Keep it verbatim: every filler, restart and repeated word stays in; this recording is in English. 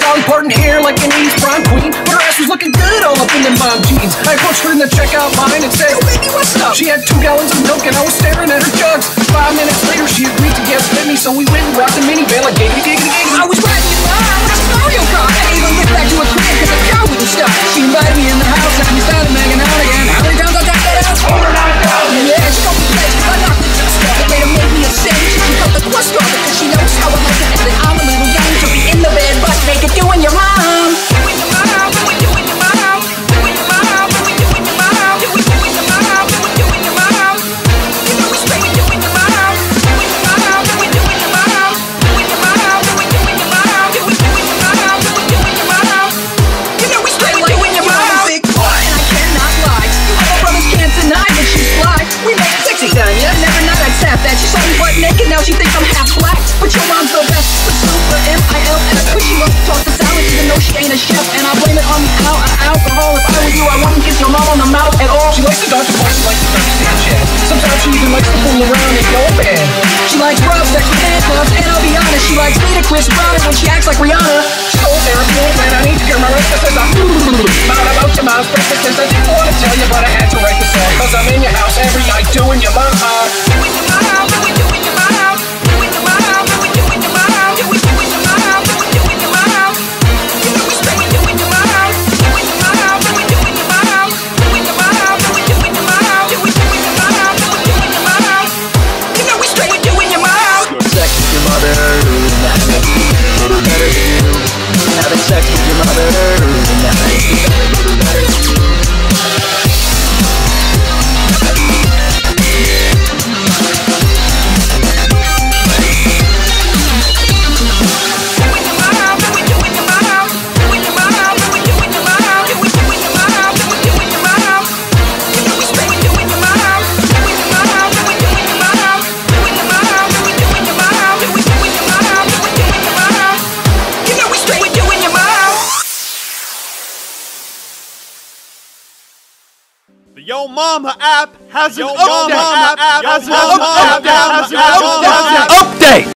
Dolly Parton hair like an eighties prom queen, but her ass was looking good all up in them mom jeans. I approached her in the checkout line and said, "Yo, baby, what's up?" She had two gallons of milk and I was staring at her jugs. Five minutes later, she agreed to get with me, so we went and rocked the minivan like giggity giggity giggity. I was riding in line with a Mario Kart. I gave her a lift back to a crib cause the car wouldn't stop. She invited me in the house and we started making out again. How many times I got that out? Over nine thousand. Yeah, she told me pledge cause I knocked the dust off. It later made me a cinch. She cut the crust off because she knows how I like it. And I'm a little young to be in the bed, but make it doing your mom. Doing your mom, doing doing your mom. Doing your mom, doing doing your mom. Doing doing your mom, doing doing your mom. You know we straight with doing your mom. Doing your mom, doing doing your mom. Doing your mom, doing doing your mom. Doing doing your mom, doing doing your mom. You know we straight with doing your mom. Big boy, and I cannot lie. You other brothers can't deny that she's fly. We make sexy time, yeah. Never not I'd tap that. She saw me butt naked, now she thinks I'm half black. But your mom's the best. But super M I L S. But she loves to talk to salad even though she ain't a chef. And I blame it on the al alcohol. If I were you, I wouldn't kiss your mom on the mouth at all. She likes to dodge a bullet, she likes to touch Sanchez. Sometimes she even likes to fool around and go bad. She likes rough sex with handcuffs, and I'll be honest, she likes me to Chris Brown when she acts like Rihanna. She told therapy and I need to hear my rest. Says I'm mad about your mom's breakfast. Says I didn't want to tell you, but I had to write the song. Cause I'm in your house every night doing your mom. Doing your mom, doing doing your mom. Doing your mom, doing doing your mom. Doing doing your mom, doing doing your mom. You know we straight with doing your mom. Doing your mom, doing doing your mom. Doing your mom, doing doing your mom. Doing doing your mom, doing doing your mom. You know we straight with doing your mom. Sex with your mother, that makes me better than you. Having sex with your mother, that makes me better than you. The Yo Mama app has an Yo update. Mama app has an Yo Mama app has an update. update.